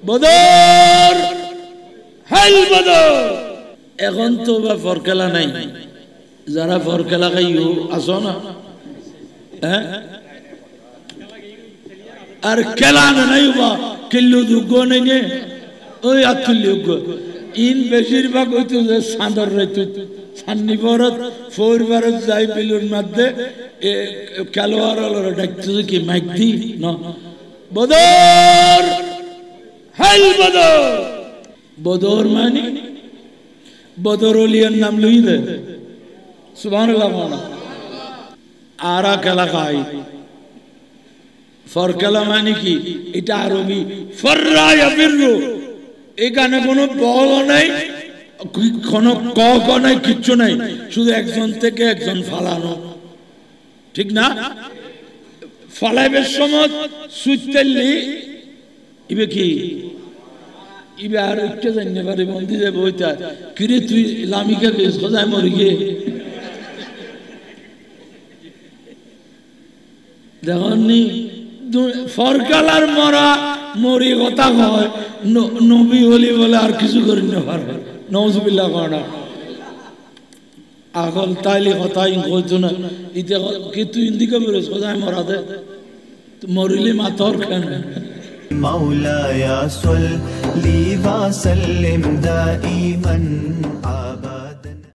বদর হেল বদর। এখন তো বা ফরকেলা নাই, যারা ফরকেলা খাইও আসো না, হ্যাঁ আর খেলা নাই বা কিল্লু দুগ্গ নেই নে ওই আতুল্য ইন বেশিরভাগ হইতো যে সাঁদর রইতো সান্নি বরত ফোর বারত যাই বিলুর মধ্যে খেলোয়াড় ডাকতো কি মাইক দি ন বদর হেল বদর। বদর মানে বদর ওলিয়ার নাম লই দে সুবহানাল্লাহ। আরা খেলা খাই ফরকেলা মানে কি? এটা আরবি ফররা ইয়াফিরু। এখানে কোনো বল নাই, কোনো ক নাই, কিচ্ছু নাই, শুধু একজন থেকে একজন ফালানো, ঠিক না? ফালাইবের সময় সুইতেলি ইবে কি ইবে আর একটু জানতে পারি বন্ধু যে বইটা কিরে তুই লামিকা গেছ কোথায় মরি গিয়ে দেখনি ফরকালার মরা মরি কথা হয় নবী হলি বলে আর কিছু করি না পারবে নওজুবিল্লাহ করা আগল তাইলে কথাই কইতো না ইতে কি তুই ইন্দিকে বলিস কোথায় মরা দে মরিলে মাতর কেন مولاي صل لي وسلم دائما أبدا